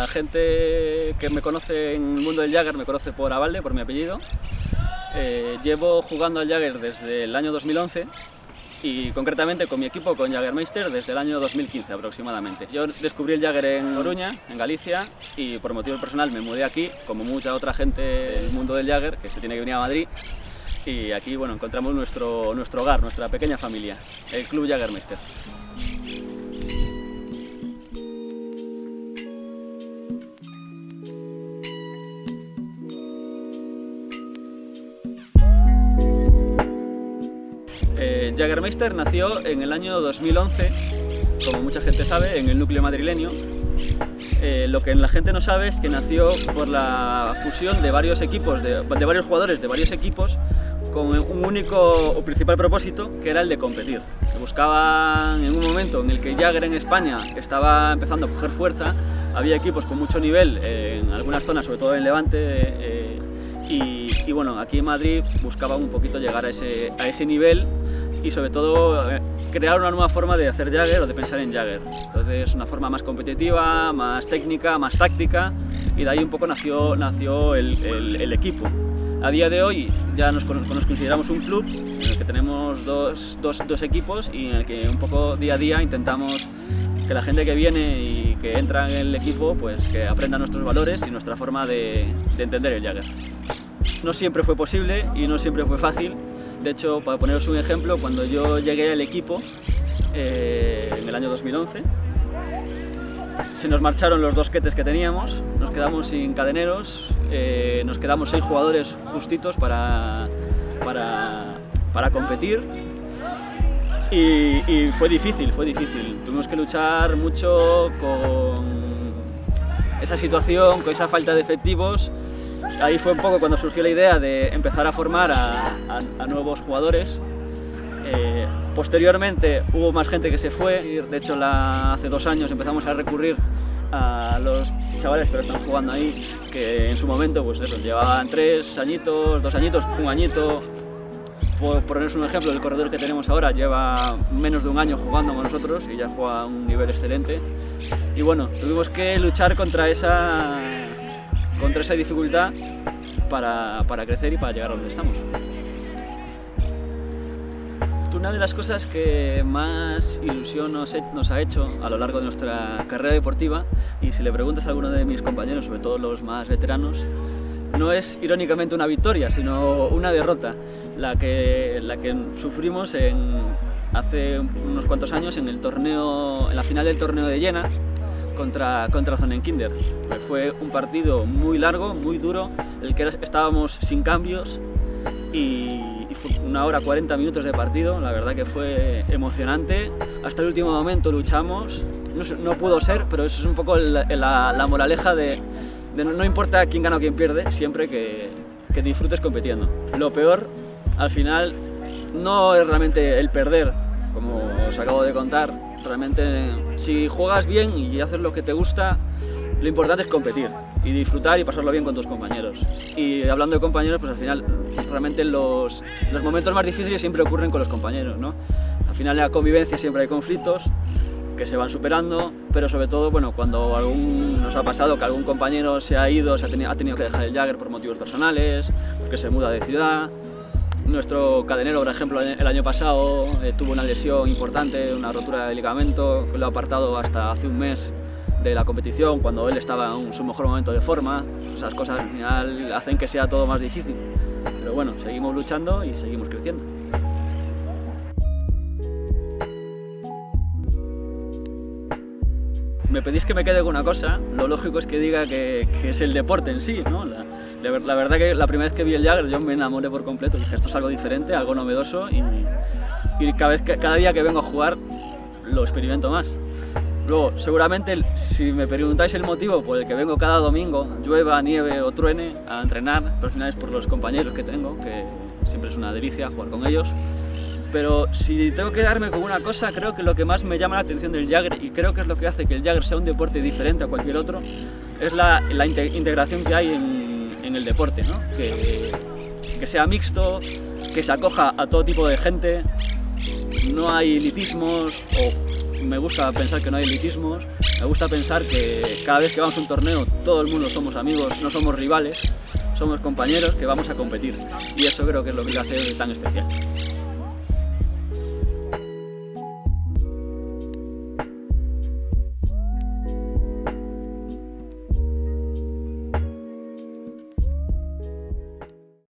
La gente que me conoce en el mundo del Jagger me conoce por Abalde, por mi apellido. Llevo jugando al Jagger desde el año 2011 y concretamente con mi equipo, con Jagermeister, desde el año 2015 aproximadamente. Yo descubrí el Jagger en Coruña, en Galicia, y por motivo personal me mudé aquí, como mucha otra gente del mundo del Jagger, que se tiene que venir a Madrid. Y aquí, bueno, encontramos nuestro hogar, nuestra pequeña familia, el Club Jagermeister. Jagermeister nació en el año 2011, como mucha gente sabe, en el núcleo madrileño. Lo que la gente no sabe es que nació por la fusión de varios equipos, de varios jugadores de varios equipos, con un único o principal propósito, que era el de competir. Buscaban, en un momento en el que Jagger en España estaba empezando a coger fuerza, había equipos con mucho nivel en algunas zonas, sobre todo en Levante, y bueno, aquí en Madrid buscaban un poquito llegar a ese nivel y sobre todo crear una nueva forma de hacer Jagger o de pensar en Jagger. Entonces, una forma más competitiva, más técnica, más táctica, y de ahí un poco nació el equipo. A día de hoy ya nos consideramos un club en el que tenemos dos equipos y en el que un poco día a día intentamos que la gente que viene y que entra en el equipo pues que aprenda nuestros valores y nuestra forma de entender el Jagger. No siempre fue posible y no siempre fue fácil. De hecho, para poneros un ejemplo, cuando yo llegué al equipo en el año 2011, se nos marcharon los dos quetes que teníamos, nos quedamos sin cadeneros, nos quedamos 6 jugadores justitos para competir y fue difícil. Tuvimos que luchar mucho con esa situación, con esa falta de efectivos. Ahí fue un poco cuando surgió la idea de empezar a formar a nuevos jugadores. Posteriormente hubo más gente que se fue, de hecho hace 2 años empezamos a recurrir a los chavales que están jugando ahí, que en su momento pues eso, llevaban 3 añitos, 2 añitos, 1 añito. Por poneros un ejemplo, el corredor que tenemos ahora lleva menos de 1 año jugando con nosotros y ya juega a un nivel excelente. Y bueno, tuvimos que luchar contra esa dificultad para crecer y para llegar a donde estamos. Una de las cosas que más ilusión nos ha hecho a lo largo de nuestra carrera deportiva, y si le preguntas a alguno de mis compañeros, sobre todo los más veteranos, no es irónicamente una victoria, sino una derrota, la que sufrimos hace unos cuantos años en la final del torneo de Jena contra Sonnenkinder. Fue un partido muy largo, muy duro, en el que estábamos sin cambios y fue 1 hora 40 minutos de partido. La verdad que fue emocionante, hasta el último momento luchamos, no pudo ser, pero eso es un poco la moraleja de no importa quién gana o quién pierde, siempre que disfrutes compitiendo. Lo peor, al final, no es realmente el perder, como os acabo de contar. Realmente, si juegas bien y haces lo que te gusta, lo importante es competir y disfrutar y pasarlo bien con tus compañeros. Y hablando de compañeros, pues al final, realmente los momentos más difíciles siempre ocurren con los compañeros, ¿no? Al final, en la convivencia siempre hay conflictos que se van superando, pero sobre todo, bueno, cuando nos ha pasado que algún compañero se ha ido, ha tenido que dejar el Jagger por motivos personales, porque se muda de ciudad. Nuestro cadenero, por ejemplo, el año pasado tuvo una lesión importante, una rotura de ligamento, que lo ha apartado hasta hace 1 mes de la competición, cuando él estaba en su mejor momento de forma. Esas cosas al final hacen que sea todo más difícil, pero bueno, seguimos luchando y seguimos creciendo. Me pedís que me quede con una cosa, lo lógico es que diga que es el deporte en sí, ¿no? La verdad que la primera vez que vi el Jagger yo me enamoré por completo, dije esto es algo diferente, algo novedoso y cada día que vengo a jugar lo experimento más. Luego, seguramente, si me preguntáis el motivo por el que vengo cada domingo, llueva, nieve o truene, a entrenar, pero al final es por los compañeros que tengo, que siempre es una delicia jugar con ellos. Pero si tengo que darme con una cosa, creo que lo que más me llama la atención del Jagger, y creo que es lo que hace que el Jagger sea un deporte diferente a cualquier otro, es la integración que hay en el deporte, ¿no? Que sea mixto, que se acoja a todo tipo de gente. no hay elitismos, o me gusta pensar que no hay elitismos, me gusta pensar que cada vez que vamos a un torneo todo el mundo somos amigos, no somos rivales, somos compañeros que vamos a competir, y eso creo que es lo que lo hace tan especial.